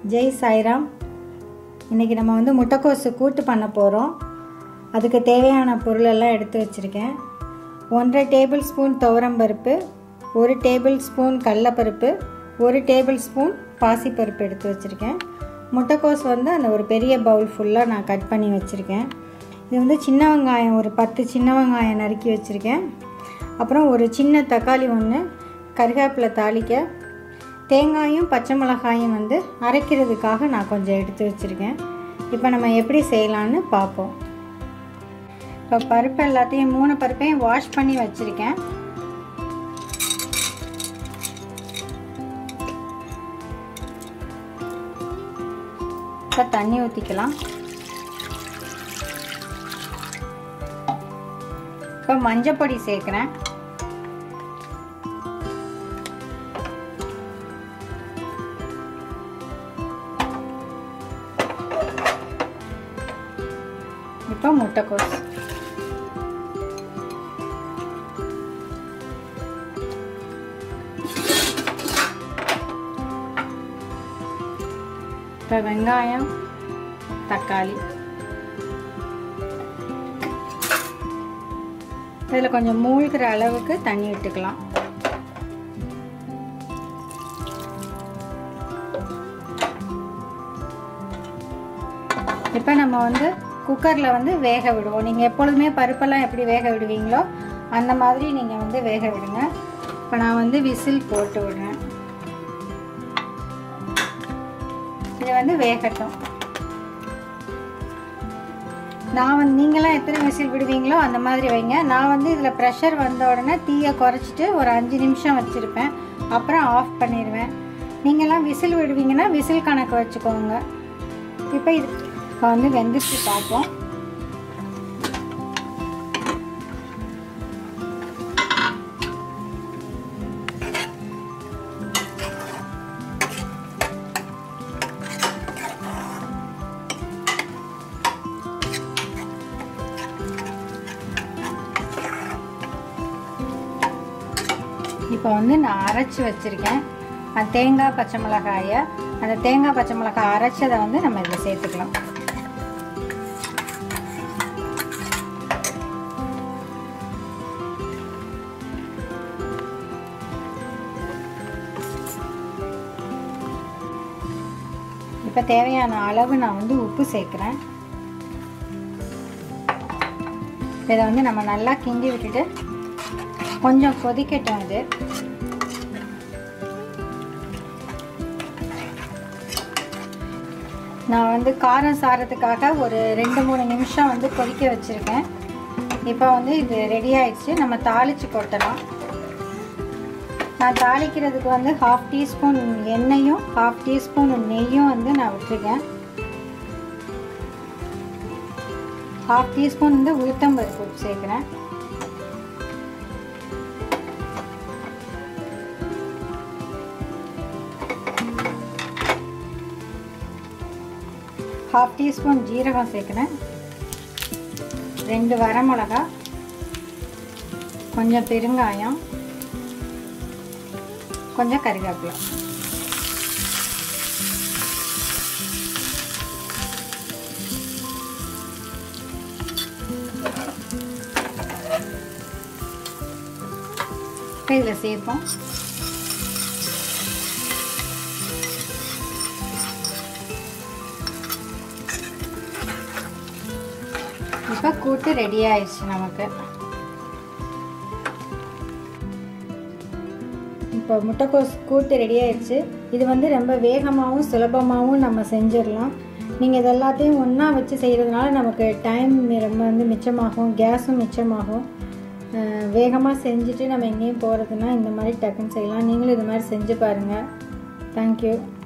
ஜெய் சாய்ராம். இன்றைக்கி நம்ம வந்து முட்டைக்கோசு கூட்டு பண்ண போகிறோம். அதுக்கு தேவையான பொருளெல்லாம் எடுத்து வச்சுருக்கேன். 1.5 டேபிள் ஸ்பூன் துவரம்பருப்பு, 1 டேபிள் ஸ்பூன் கடலைப்பருப்பு, 1 டேபிள் ஸ்பூன் பாசிப்பருப்பு எடுத்து வச்சுருக்கேன். முட்டைக்கோஸ் வந்து அந்த ஒரு பெரிய பவுல் ஃபுல்லாக நான் கட் பண்ணி வச்சுருக்கேன். இது வந்து சின்ன வெங்காயம் ஒரு 10 சின்ன வெங்காயம் நறுக்கி வச்சுருக்கேன். அப்புறம் ஒரு சின்ன தக்காளி ஒன்று, கருவேப்பிலை தாளிக்க, தேங்காயும் பச்சை மிளகாயும் வந்து அரைக்கிறதுக்காக நான் கொஞ்சம் எடுத்து வச்சுருக்கேன். இப்போ நம்ம எப்படி செய்யலான்னு பார்ப்போம். இப்போ பருப்பு எல்லாத்தையும் 3 பருப்பையும் வாஷ் பண்ணி வச்சுருக்கேன். இப்போ தண்ணி ஊற்றிக்கலாம். இப்போ மஞ்சள் பொடி சேர்க்குறேன். இப்போ முட்டைக்கோஸ், இப்போ வெங்காயம், தக்காளி, இதில் கொஞ்சம் மூழ்கிற அளவுக்கு தண்ணி விட்டுக்கலாம். இப்போ நம்ம வந்து குக்கரில் வந்து வேக விடுவோம். நீங்கள் எப்பொழுதுமே பருப்பெல்லாம் எப்படி வேக விடுவீங்களோ அந்த மாதிரி நீங்கள் வந்து வேக விடுங்க. இப்போ நான் வந்து விசில் போட்டு விடுறேன். இது வந்து வேகட்டும். நான் வந்து நீங்களாம் எத்தனை விசில் விடுவீங்களோ அந்த மாதிரி வைங்க. நான் வந்து இதில் ப்ரெஷர் வந்த உடனே தீயை குறைச்சிட்டு ஒரு 5 நிமிஷம் வச்சுருப்பேன். அப்புறம் ஆஃப் பண்ணிடுவேன். நீங்களாம் விசில் விடுவீங்கன்னா விசில் கணக்கு வச்சுக்கோங்க. இப்போ இது வந்து வெந்துச்சு பார்ப்போம். இப்போ வந்து நான் அரைச்சி வச்சுருக்கேன் அந்த தேங்காய் பச்சை மிளகாயை. அந்த தேங்காய் பச்சை மிளகாய் அரைச்சதை வந்து நம்ம இதில் சேர்த்துக்கலாம். இப்போ தேவையான அளவு நான் வந்து உப்பு சேர்க்குறேன். இதை வந்து நம்ம நல்லா கிண்டி விட்டுட்டு கொஞ்சம் கொதிக்கட்டும். இது நான் வந்து காரம் சாரத்துக்காக ஒரு 2-3 நிமிஷம் வந்து கொதிக்க வச்சுருக்கேன். இப்போ வந்து இது ரெடி ஆயிடுச்சு. நம்ம தாளித்து கொட்டலாம். நான் தாளிக்கிறதுக்கு வந்து 1/2 டீஸ்பூன் எண்ணெயும் 1/2 டீஸ்பூன் நெய்யும் வந்து நான் விட்டுருக்கேன். 1/2 டீஸ்பூன் வந்து உளுத்தம்பருப்பு சேர்க்குறேன். ½ டீஸ்பூன் ஜீரகம் சேர்க்குறேன். 2 வரமிளகா, கொஞ்சம் பெருங்காயம், கொஞ்சம் கருவேப்பிலை. இதில் சேர்ப்போம். இப்போ கூட்டு ரெடி ஆயிடுச்சு நமக்கு. இப்போ முட்டைக்கோஸ் கூட்டு ரெடி ஆயிடுச்சு. இது வந்து ரொம்ப வேகமாகவும் சுலபமாகவும் நம்ம செஞ்சிடலாம். நீங்கள் இது எல்லாத்தையும் ஒன்றா வச்சு செய்கிறதுனால நமக்கு டைம் ரொம்ப வந்து மிச்சமாகும், கேஸும் மிச்சமாகும். வேகமாக செஞ்சுட்டு நம்ம எங்கேயும் போகிறதுனா இந்த மாதிரி டக்குன்னு செய்யலாம். நீங்களும் இது மாதிரி செஞ்சு பாருங்கள். தேங்க்யூ.